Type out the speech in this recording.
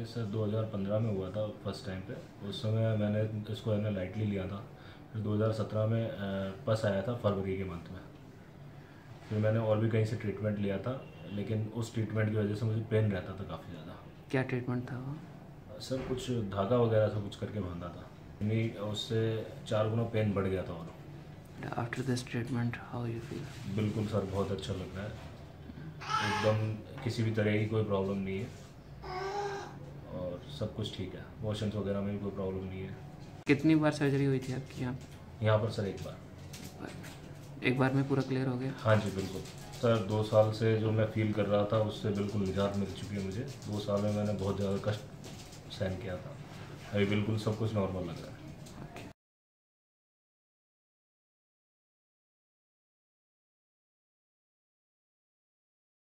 ये सर 2015 में हुआ था फर्स्ट टाइम पे। उस समय मैंने इसको लाइटली लिया था। फिर 2017 में पस आया था फरवरी के मंथ में। फिर मैंने और भी कहीं से ट्रीटमेंट लिया था, लेकिन उस ट्रीटमेंट की वजह से मुझे पेन रहता था काफ़ी ज़्यादा। क्या ट्रीटमेंट था वो? सर कुछ धागा वगैरह से कुछ करके बांधा था, नहीं उससे 4 गुना पेन बढ़ गया था। और after this treatment how you feel? बिल्कुल सर, बहुत अच्छा लग रहा है एकदम, किसी भी तरह की कोई प्रॉब्लम नहीं है और सब कुछ ठीक है। मोशंस वगैरह में भी कोई प्रॉब्लम नहीं है। कितनी बार सर्जरी हुई थी आपकी यहाँ? यहाँ पर सर एक बार। एक बार में पूरा क्लियर हो गया? हाँ जी बिल्कुल सर। 2 साल से जो मैं फील कर रहा था उससे बिल्कुल निजात मिल चुकी है मुझे। 2 साल में मैंने बहुत ज़्यादा कष्ट सहन किया था। अभी बिल्कुल सब कुछ नॉर्मल लग रहा है।